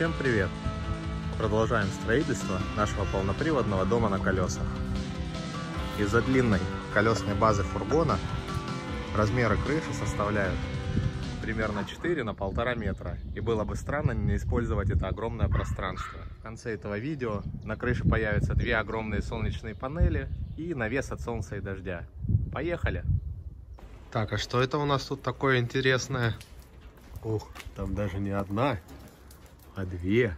Всем привет! Продолжаем строительство нашего полноприводного дома на колесах. Из-за длинной колесной базы фургона размеры крыши составляют примерно 4 на 1,5 метра. И было бы странно не использовать это огромное пространство. В конце этого видео на крыше появятся 2 огромные солнечные панели и навес от солнца и дождя. Поехали! Так, а что это у нас тут такое интересное? Ух, там даже не одна, а 2.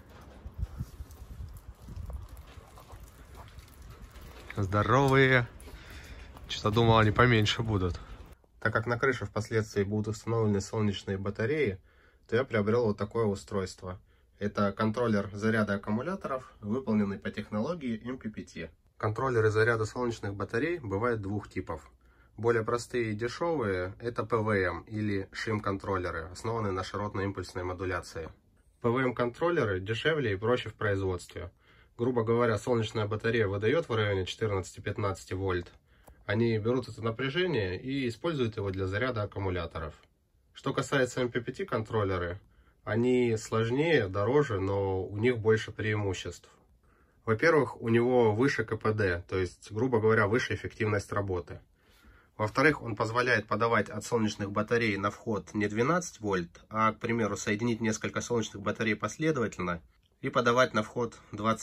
Здоровые. Что-то думал, они поменьше будут. Так как на крыше впоследствии будут установлены солнечные батареи, то я приобрел вот такое устройство. Это контроллер заряда аккумуляторов, выполненный по технологии MPPT. Контроллеры заряда солнечных батарей бывают 2 типов. Более простые и дешевые — это PWM или шим-контроллеры, основанные на широтно-импульсной модуляции. PWM-контроллеры дешевле и проще в производстве. Грубо говоря, солнечная батарея выдает в районе 14-15 вольт. Они берут это напряжение и используют его для заряда аккумуляторов. Что касается MPPT-контроллеры, они сложнее, дороже, но у них больше преимуществ. Во-первых, у него выше КПД, то есть, грубо говоря, выше эффективность работы. Во-вторых, он позволяет подавать от солнечных батарей на вход не 12 вольт, а, к примеру, соединить несколько солнечных батарей последовательно и подавать на вход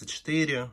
24,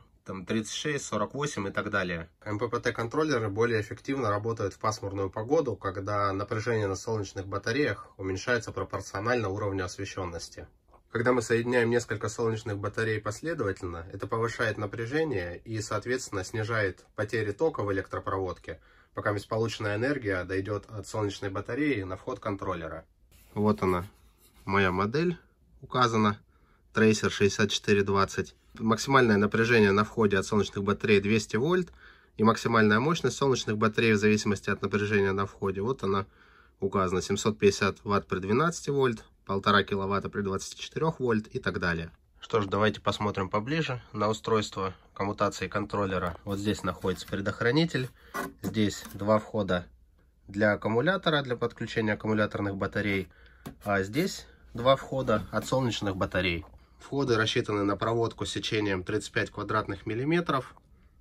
36, 48 и так далее. МППТ-контроллеры более эффективно работают в пасмурную погоду, когда напряжение на солнечных батареях уменьшается пропорционально уровню освещенности. Когда мы соединяем несколько солнечных батарей последовательно, это повышает напряжение и, соответственно, снижает потери тока в электропроводке, пока полученная энергия дойдет от солнечной батареи на вход контроллера. Вот она, моя модель указана, Tracer 6420. Максимальное напряжение на входе от солнечных батарей 200 вольт и максимальная мощность солнечных батарей в зависимости от напряжения на входе. Вот она указана, 750 ватт при 12 вольт, 1,5 киловатта при 24 вольт и так далее. Что ж, давайте посмотрим поближе на устройство коммутации контроллера. Вот здесь находится предохранитель. Здесь 2 входа для аккумулятора, для подключения аккумуляторных батарей. А здесь 2 входа от солнечных батарей. Входы рассчитаны на проводку с сечением 35 квадратных миллиметров.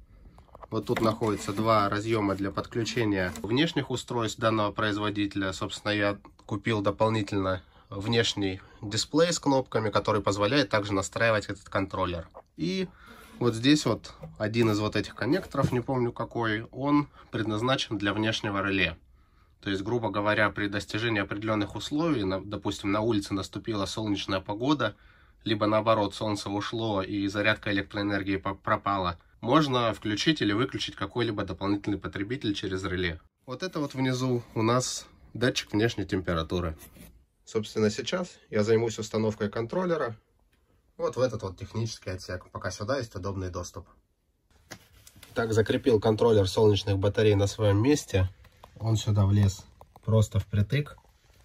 Вот тут находится 2 разъема для подключения внешних устройств данного производителя. Собственно, я купил дополнительно внешний дисплей с кнопками, который позволяет также настраивать этот контроллер. И вот здесь вот один из вот этих коннекторов, не помню какой, он предназначен для внешнего реле. То есть, грубо говоря, при достижении определенных условий, допустим, на улице наступила солнечная погода, либо наоборот, солнце ушло и зарядка электроэнергии пропала, можно включить или выключить какой-либо дополнительный потребитель через реле. Вот это вот внизу у нас датчик внешней температуры. Собственно, сейчас я займусь установкой контроллера вот в этот вот технический отсек, пока сюда есть удобный доступ. Так, закрепил контроллер солнечных батарей на своем месте. Он сюда влез просто впритык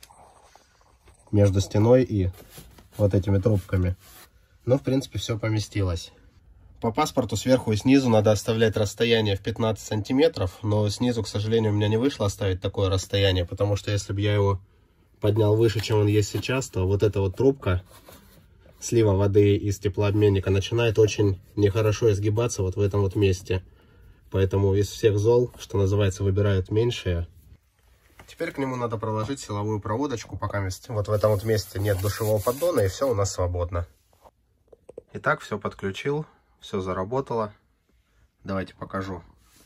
между стеной и вот этими трубками. Но, в принципе, все поместилось. По паспорту сверху и снизу надо оставлять расстояние в 15 сантиметров, но снизу, к сожалению, у меня не вышло оставить такое расстояние, потому что если бы я его поднял выше, чем он есть сейчас, то вот эта вот трубка слива воды из теплообменника начинает очень нехорошо изгибаться вот в этом вот месте. Поэтому из всех зол, что называется, выбирают меньшее. Теперь к нему надо проложить силовую проводочку, пока вот в этом вот месте нет душевого поддона, и все у нас свободно. Итак, все подключил, все заработало. Давайте покажу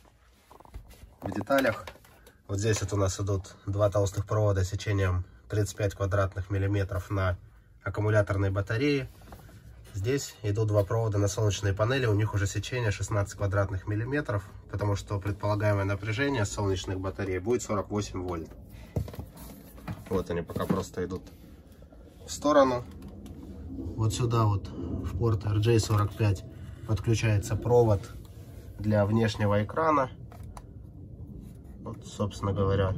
в деталях. Вот здесь вот у нас идут 2 толстых провода сечением 35 квадратных миллиметров на аккумуляторной батарее. Здесь идут 2 провода на солнечные панели, у них уже сечение 16 квадратных миллиметров, потому что предполагаемое напряжение солнечных батарей будет 48 вольт. Вот они пока просто идут в сторону. Вот сюда вот в порт RJ45 подключается провод для внешнего экрана. Вот, собственно говоря,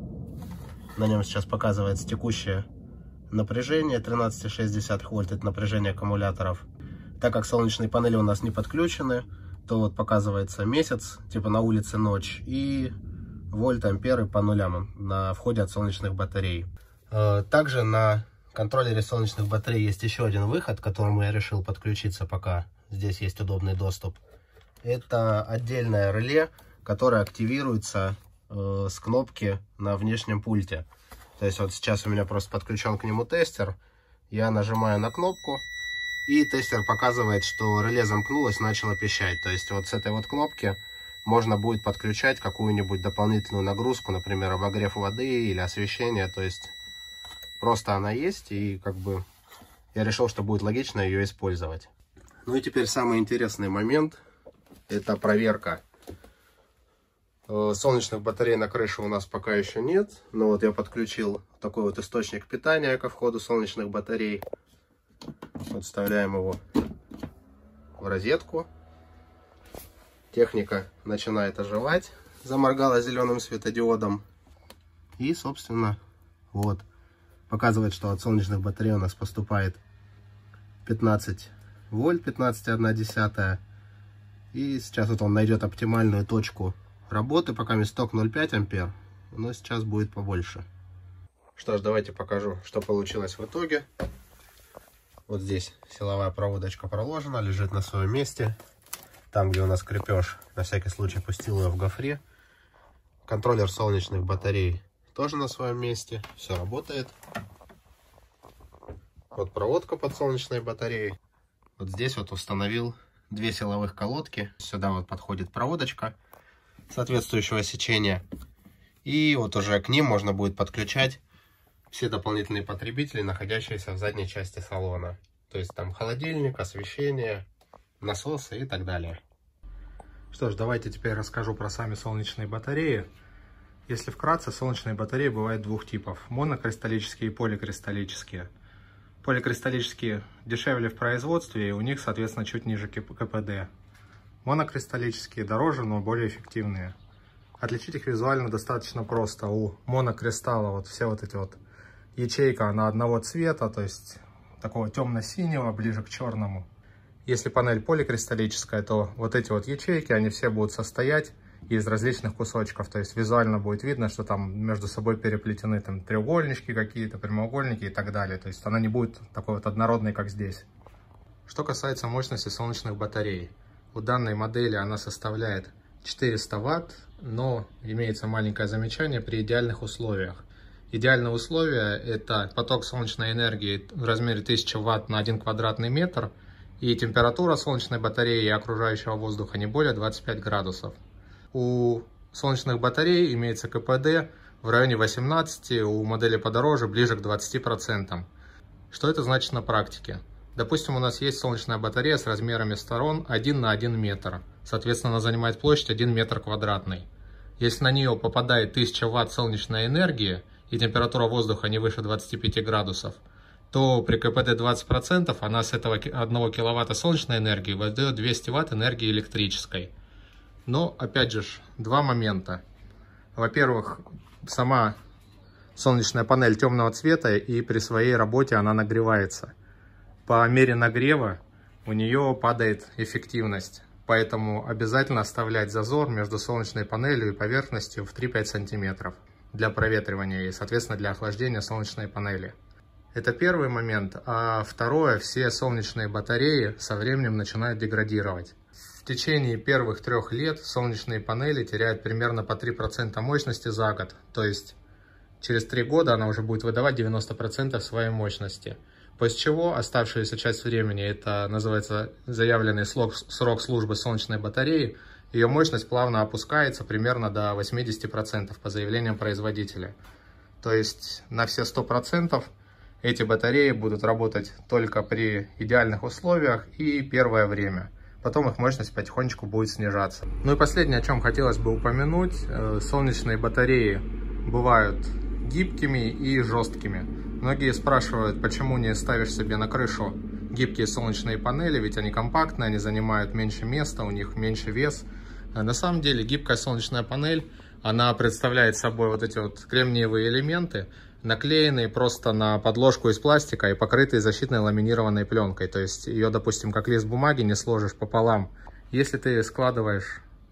на нем сейчас показывается текущее напряжение 13,6 вольт, это напряжение аккумуляторов. Так как солнечные панели у нас не подключены, то вот показывается месяц, типа на улице ночь, и вольт, амперы по нулям на входе от солнечных батарей. Также на контроллере солнечных батарей есть еще один выход, к которому я решил подключиться, пока здесь есть удобный доступ. Это отдельное реле, которое активируется с кнопки на внешнем пульте. То есть вот сейчас у меня просто подключен к нему тестер. Я нажимаю на кнопку, и тестер показывает, что реле замкнулось, начало пищать. То есть вот с этой вот кнопки можно будет подключать какую-нибудь дополнительную нагрузку, например, обогрев воды или освещение. То есть просто она есть, и как бы я решил, что будет логично ее использовать. Ну и теперь самый интересный момент. Это проверка. Солнечных батарей на крыше у нас пока еще нет. Но вот я подключил такой вот источник питания ко входу солнечных батарей. Вот вставляем его в розетку. Техника начинает оживать. Заморгала зеленым светодиодом. И, собственно, вот. Показывает, что от солнечных батарей у нас поступает 15 вольт, 15,1. И сейчас вот он найдет оптимальную точку работы. Пока ток 0,5 ампер, но сейчас будет побольше. Что ж, давайте покажу, что получилось в итоге. Вот здесь силовая проводочка проложена, лежит на своем месте. Там, где у нас крепеж, на всякий случай пустил ее в гофре. Контроллер солнечных батарей тоже на своем месте. Все работает. Вот проводка под солнечные батареи. Вот здесь вот установил две силовых колодки. Сюда вот подходит проводочка соответствующего сечения. И вот уже к ним можно будет подключать все дополнительные потребители, находящиеся в задней части салона. То есть там холодильник, освещение, насосы и так далее. Что ж, давайте теперь расскажу про сами солнечные батареи. Если вкратце, солнечные батареи бывают двух типов: монокристаллические и поликристаллические. Поликристаллические дешевле в производстве, и у них, соответственно, чуть ниже КПД. Монокристаллические дороже, но более эффективные. Отличить их визуально достаточно просто. У монокристалла вот все вот эти вот ячейка, она одного цвета, то есть такого темно-синего, ближе к черному. Если панель поликристаллическая, то вот эти вот ячейки, они все будут состоять из различных кусочков. То есть визуально будет видно, что там между собой переплетены там треугольнички какие-то, прямоугольники и так далее. То есть она не будет такой вот однородной, как здесь. Что касается мощности солнечных батарей. У данной модели она составляет 400 Вт, но имеется маленькое замечание: при идеальных условиях. Идеальные условия – это поток солнечной энергии в размере 1000 Вт на 1 квадратный метр, и температура солнечной батареи и окружающего воздуха не более 25 градусов. У солнечных батарей имеется КПД в районе 18, у модели подороже ближе к 20%. Что это значит на практике? Допустим, у нас есть солнечная батарея с размерами сторон 1 на 1 метр. Соответственно, она занимает площадь 1 метр квадратный. Если на нее попадает 1000 Вт солнечной энергии и температура воздуха не выше 25 градусов, то при КПД 20% она с этого 1 киловатта солнечной энергии выдает 200 Вт энергии электрической. Но, опять же, два момента. Во-первых, сама солнечная панель темного цвета, и при своей работе она нагревается. По мере нагрева у нее падает эффективность. Поэтому обязательно оставлять зазор между солнечной панелью и поверхностью в 3-5 см для проветривания и, соответственно, для охлаждения солнечной панели. Это первый момент. А второе, все солнечные батареи со временем начинают деградировать. В течение первых 3 лет солнечные панели теряют примерно по 3% мощности за год. То есть через 3 года она уже будет выдавать 90% своей мощности. После чего оставшуюся часть времени, это называется заявленный срок службы солнечной батареи, ее мощность плавно опускается примерно до 80% по заявлениям производителя. То есть на все 100% эти батареи будут работать только при идеальных условиях и первое время. Потом их мощность потихонечку будет снижаться. Ну и последнее, о чем хотелось бы упомянуть. Солнечные батареи бывают гибкими и жесткими. Многие спрашивают, почему не ставишь себе на крышу гибкие солнечные панели, ведь они компактные, они занимают меньше места, у них меньше вес. На самом деле гибкая солнечная панель, она представляет собой вот эти вот кремниевые элементы, наклеенные просто на подложку из пластика и покрытые защитной ламинированной пленкой. То есть ее, допустим, как лист бумаги не сложишь пополам. Если ты складываешь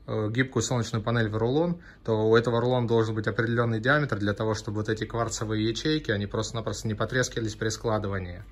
гибкую солнечную панель в рулон, то у этого рулона должен быть определенный диаметр для того, чтобы вот эти кварцевые ячейки, они просто-напросто не потрескались при складывании.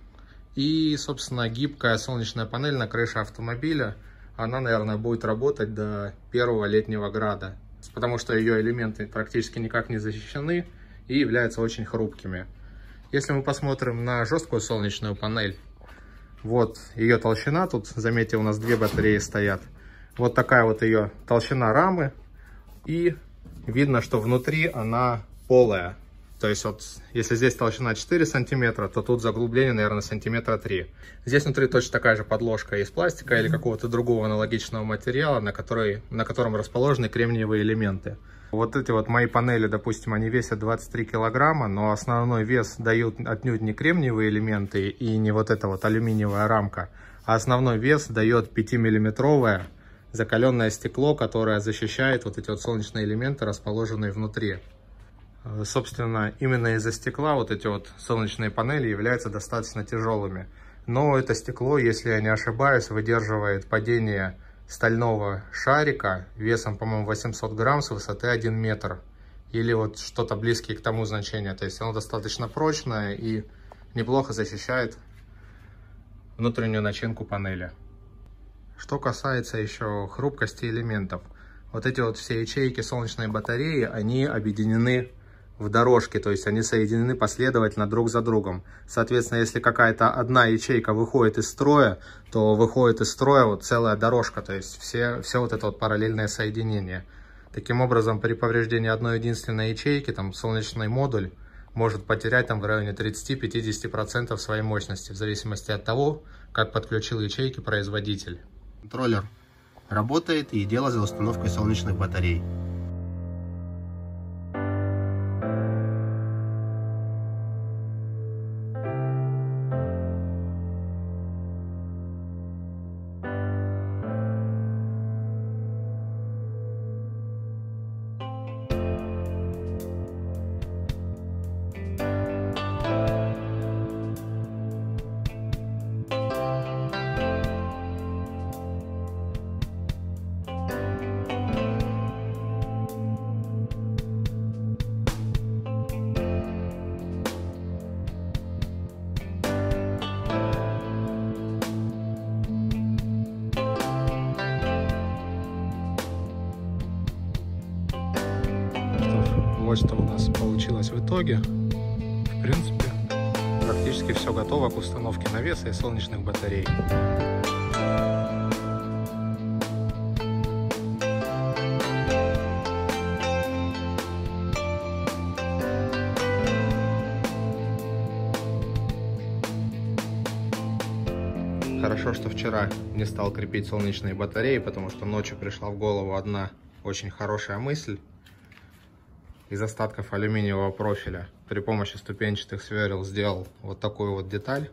И, собственно, гибкая солнечная панель на крыше автомобиля, она, наверное, будет работать до первого летнего града, потому что ее элементы практически никак не защищены и являются очень хрупкими. Если мы посмотрим на жесткую солнечную панель, вот ее толщина, тут, заметьте, у нас две батареи стоят. Вот такая вот ее толщина рамы, и видно, что внутри она полая. То есть вот, если здесь толщина 4 сантиметра, то тут заглубление, наверное, сантиметра 3. Здесь внутри точно такая же подложка из пластика или какого-то другого аналогичного материала, на котором расположены кремниевые элементы. Вот эти вот мои панели, допустим, они весят 23 килограмма, но основной вес дают отнюдь не кремниевые элементы и не вот эта вот алюминиевая рамка, а основной вес дает 5-миллиметровое закаленное стекло, которое защищает вот эти вот солнечные элементы, расположенные внутри. Собственно, именно из-за стекла вот эти вот солнечные панели являются достаточно тяжелыми. Но это стекло, если я не ошибаюсь, выдерживает падение стального шарика весом, по-моему, 800 грамм с высоты 1 метр. Или вот что-то близкое к тому значению. То есть оно достаточно прочное и неплохо защищает внутреннюю начинку панели. Что касается еще хрупкости элементов. Вот эти вот все ячейки солнечной батареи, они объединены в дорожке, то есть они соединены последовательно друг за другом. Соответственно, если какая-то одна ячейка выходит из строя, то выходит из строя вот целая дорожка, то есть все вот это вот параллельное соединение. Таким образом, при повреждении одной единственной ячейки, там солнечный модуль может потерять там в районе 30-50% своей мощности, в зависимости от того, как подключил ячейки производитель. Контроллер работает, и дело за установкой солнечных батарей. Вот что у нас получилось в итоге. В принципе, практически все готово к установке навеса и солнечных батарей. Хорошо, что вчера не стал крепить солнечные батареи, потому что ночью пришла в голову одна очень хорошая мысль. Из остатков алюминиевого профиля при помощи ступенчатых сверл сделал вот такую вот деталь.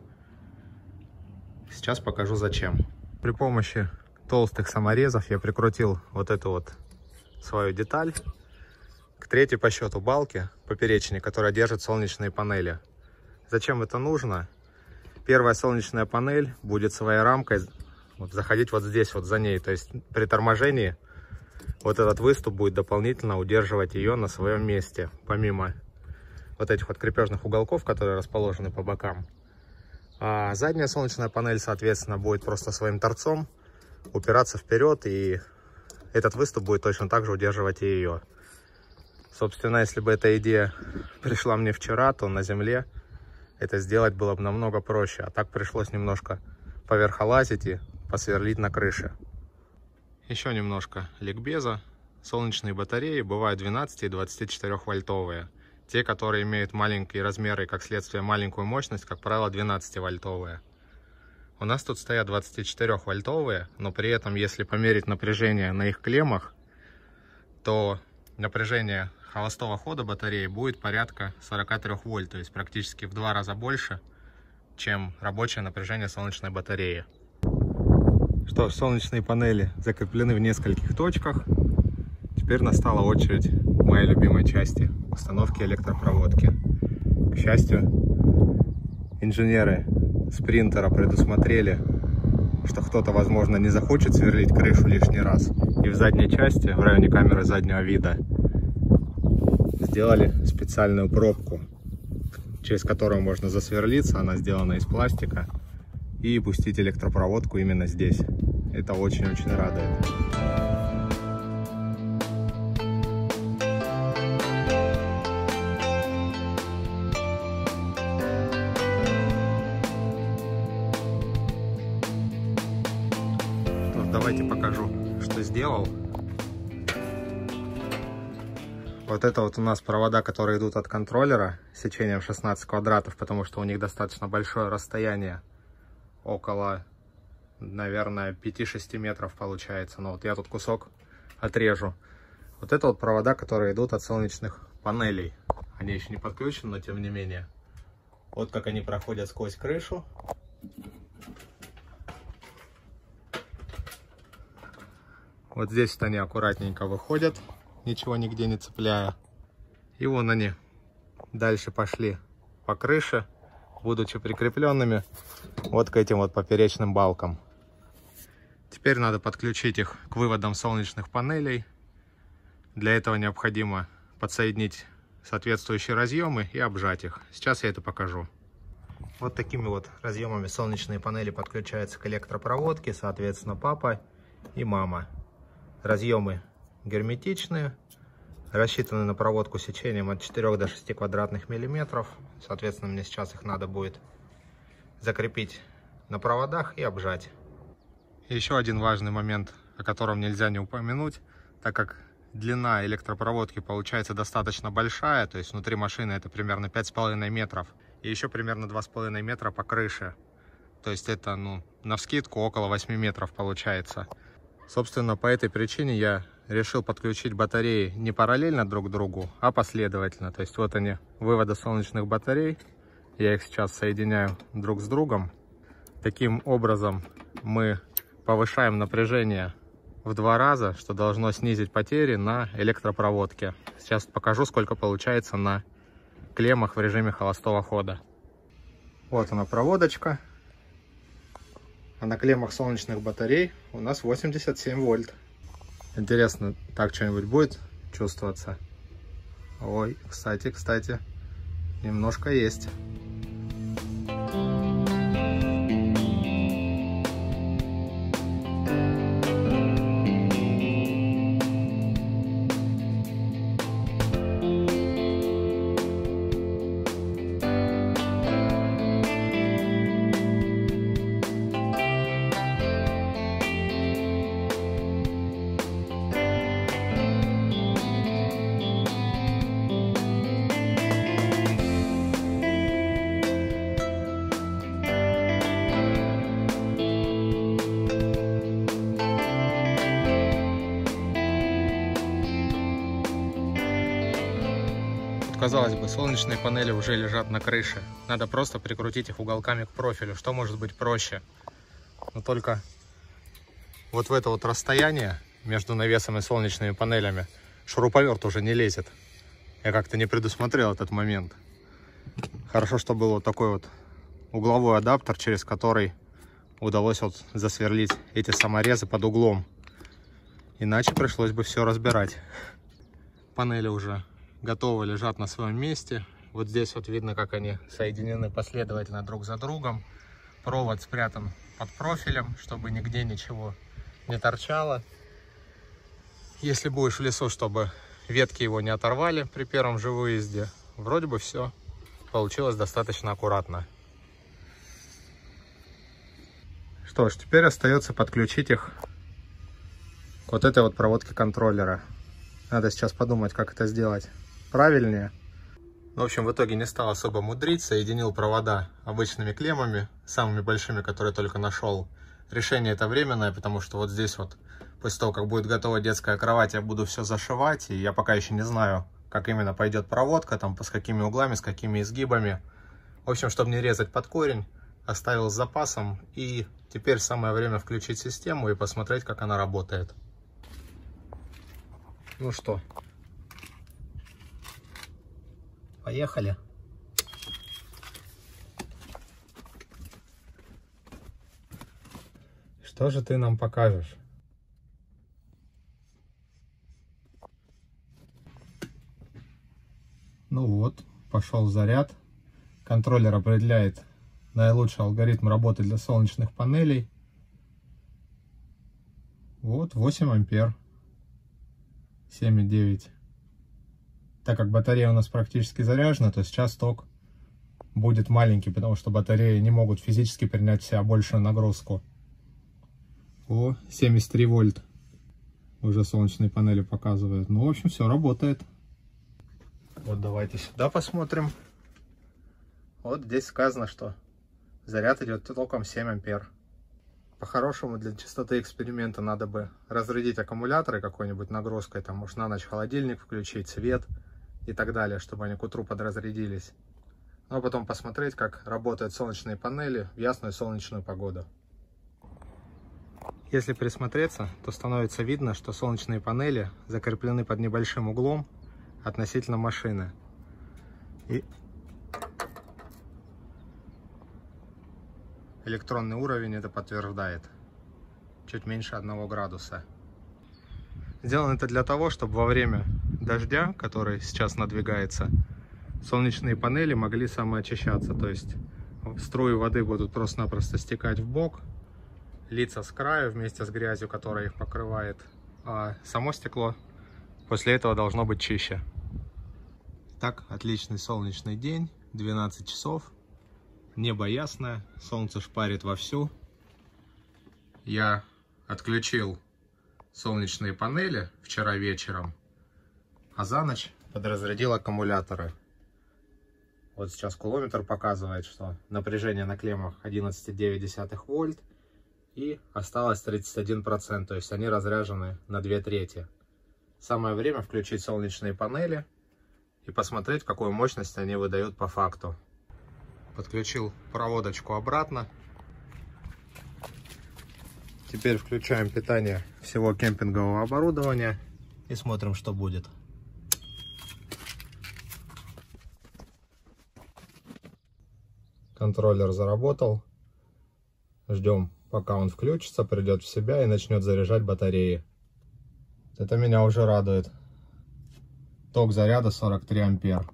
Сейчас покажу зачем. При помощи толстых саморезов я прикрутил вот эту вот свою деталь к третьей по счету балке поперечной, которая держит солнечные панели. Зачем это нужно? Первая солнечная панель будет своей рамкой вот заходить вот здесь вот за ней. То есть при торможении вот этот выступ будет дополнительно удерживать ее на своем месте, помимо вот этих вот крепежных уголков, которые расположены по бокам. А задняя солнечная панель, соответственно, будет просто своим торцом упираться вперед, и этот выступ будет точно так же удерживать и ее. Собственно, если бы эта идея пришла мне вчера, то на земле это сделать было бы намного проще. А так пришлось немножко поверхолазить и посверлить на крыше. Еще немножко ликбеза. Солнечные батареи бывают 12 и 24 вольтовые. Те, которые имеют маленькие размеры и, как следствие, маленькую мощность, как правило, 12 вольтовые. У нас тут стоят 24 вольтовые, но при этом, если померить напряжение на их клеммах, то напряжение холостого хода батареи будет порядка 43 вольт, то есть практически в 2 раза больше, чем рабочее напряжение солнечной батареи. Что ж, солнечные панели закреплены в нескольких точках. Теперь настала очередь моей любимой части – установки электропроводки. К счастью, инженеры Спринтера предусмотрели что кто-то, возможно, не захочет сверлить крышу лишний раз. И в задней части, в районе камеры заднего вида, сделали специальную пробку, через которую можно засверлиться. Она сделана из пластика. И пустить электропроводку именно здесь. Это очень-очень радует. Давайте покажу, что сделал. Вот это вот у нас провода, которые идут от контроллера с сечением 16 квадратов, потому что у них достаточно большое расстояние, около, наверное, 5-6 метров получается. Но вот я тут кусок отрежу. Вот это вот провода, которые идут от солнечных панелей. Они еще не подключены, но тем не менее. Вот как они проходят сквозь крышу. Вот здесь вот они аккуратненько выходят, ничего нигде не цепляя. И вон они дальше пошли по крыше, будучи прикрепленными вот к этим вот поперечным балкам. Теперь надо подключить их к выводам солнечных панелей. Для этого необходимо подсоединить соответствующие разъемы и обжать их. Сейчас я это покажу. Вот такими вот разъемами солнечные панели подключаются к электропроводке, соответственно, папа и мама. Разъемы герметичные, рассчитаны на проводку сечением от 4 до 6 квадратных миллиметров. Соответственно, мне сейчас их надо будет закрепить на проводах и обжать. Еще один важный момент, о котором нельзя не упомянуть, так как длина электропроводки получается достаточно большая, то есть внутри машины это примерно 5,5 метров, и еще примерно 2,5 метра по крыше. То есть это, навскидку около 8 метров получается. Собственно, по этой причине я решил подключить батареи не параллельно друг другу, а последовательно. То есть вот они, выводы солнечных батарей. Я их сейчас соединяю друг с другом. Таким образом мы повышаем напряжение в 2 раза, что должно снизить потери на электропроводке. Сейчас покажу, сколько получается на клеммах в режиме холостого хода. Вот она проводочка. А на клеммах солнечных батарей у нас 87 вольт. Интересно, так что-нибудь будет чувствоваться? Ой, кстати, немножко есть. Казалось бы, солнечные панели уже лежат на крыше. Надо просто прикрутить их уголками к профилю. Что может быть проще? Но только вот в это вот расстояние между навесом и солнечными панелями шуруповерт уже не лезет. Я как-то не предусмотрел этот момент. Хорошо, что был вот такой вот угловой адаптер, через который удалось вот засверлить эти саморезы под углом. Иначе пришлось бы все разбирать. Панели уже готовы, лежат на своем месте. Вот здесь вот видно, как они соединены последовательно друг за другом. Провод спрятан под профилем, чтобы нигде ничего не торчало. Если будешь в лесу, чтобы ветки его не оторвали при первом же выезде. Вроде бы все получилось достаточно аккуратно. Что ж, теперь остается подключить их к вот этой вот проводке контроллера. Надо сейчас подумать, как это сделать правильнее. В общем, в итоге не стал особо мудрить, соединил провода обычными клеммами, самыми большими, которые только нашел. Решение это временное, потому что вот здесь вот, после того, как будет готова детская кровать, я буду все зашивать, и я пока еще не знаю, как именно пойдет проводка, там, с какими углами, с какими изгибами. В общем, чтобы не резать под корень, оставил с запасом, и теперь самое время включить систему и посмотреть, как она работает. Ну что, поехали. Что же ты нам покажешь? Ну вот, пошел заряд. Контроллер определяет наилучший алгоритм работы для солнечных панелей. Вот 8 ампер. 7,9. Так как батарея у нас практически заряжена, то сейчас ток будет маленький, потому что батареи не могут физически принять в себя большую нагрузку. О, 73 вольт. Уже солнечные панели показывают. Ну, в общем, все работает. Вот давайте сюда посмотрим. Вот здесь сказано, что заряд идет током 7 ампер. По-хорошему, для чистоты эксперимента надо бы разрядить аккумуляторы какой-нибудь нагрузкой. Там, может, на ночь холодильник включить, свет и так далее, чтобы они к утру подразрядились. Ну, а потом посмотреть, как работают солнечные панели в ясную солнечную погоду. Если присмотреться, то становится видно, что солнечные панели закреплены под небольшим углом относительно машины. И электронный уровень это подтверждает. Чуть меньше 1 градуса. Сделано это для того, чтобы во время дождя, который сейчас надвигается, солнечные панели могли самоочищаться. То есть струи воды будут просто-напросто стекать в бок, литься с краю вместе с грязью, которая их покрывает. А само стекло после этого должно быть чище. Так, отличный солнечный день, 12 часов. Небо ясное, солнце шпарит вовсю. Я отключил солнечные панели вчера вечером, а за ночь подразрядил аккумуляторы. Вот сейчас кулометр показывает, что напряжение на клеммах 11,9 вольт и осталось 31%, то есть они разряжены на 2/3. Самое время включить солнечные панели и посмотреть, какую мощность они выдают по факту. Подключил проводочку обратно. Теперь включаем питание всего кемпингового оборудования и смотрим, что будет. Контроллер заработал. Ждем, пока он включится, придет в себя и начнет заряжать батареи. Это меня уже радует. Ток заряда 43 ампер.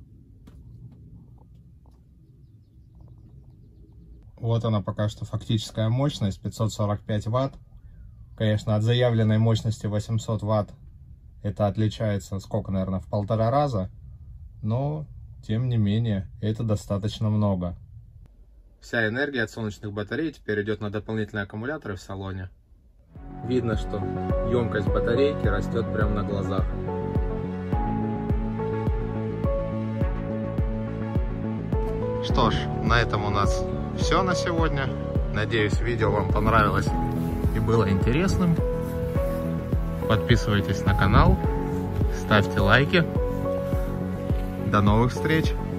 Вот она пока что фактическая мощность 545 ватт. Конечно, от заявленной мощности 800 ватт это отличается, сколько, наверное, в 1,5 раза. Но, тем не менее, это достаточно много. Вся энергия от солнечных батарей теперь идет на дополнительные аккумуляторы в салоне. Видно, что емкость батарейки растет прямо на глазах. Что ж, на этом у нас все на сегодня. Надеюсь, видео вам понравилось и было интересным. Подписывайтесь на канал, ставьте лайки. До новых встреч!